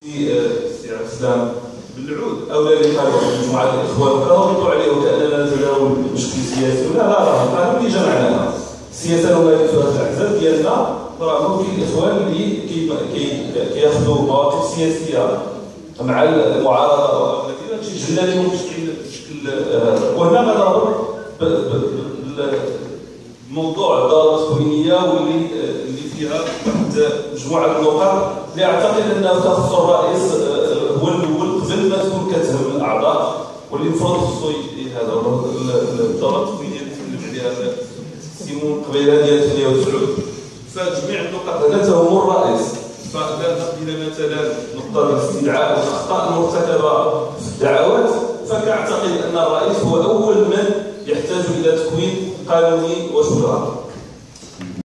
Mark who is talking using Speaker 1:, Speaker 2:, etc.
Speaker 1: سي عبد السلام بالعود اولا اللي قال مجموعه الاخوان كردوا عليه وكاننا نتناول مشكل سياسي ولا لا راه اللي جمعنا السياسه نمارسها في الاحزاب ديالنا راه كاين الاخوان اللي كياخذوا مواقف سياسيه مع المعارضه والتي تيجلى لهم بشكل وهنا غنربط بموضوع الدار التكوينيه واللي فيها واحد مجموعه النقاط اللي اعتقد انها تخص الرئيس هو الاول قبل ما تكون كتهم الاعضاء واللي المفروض خصو هذا الدوره التكوينيه اللي تكلم عليها سيمون قبيله ديال 98 فجميع النقاط هنا تهم الرئيس فاذا قيل مثلا نقطه الاستدعاء والاخطاء المرتكبه في الدعوات فكاعتقد ان الرئيس هو اول من يحتاج الى تكوين قانوني وشجره